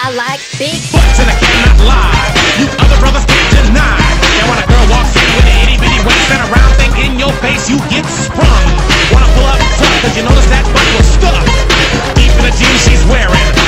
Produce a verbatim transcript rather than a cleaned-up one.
I like big butts and I cannot lie. You other brothers can't deny. Now when a girl walks in with an itty bitty waist and a round thing in your face, you get sprung. Wanna pull up tough, cause you notice that butt was stuck deep in the jeans she's wearing.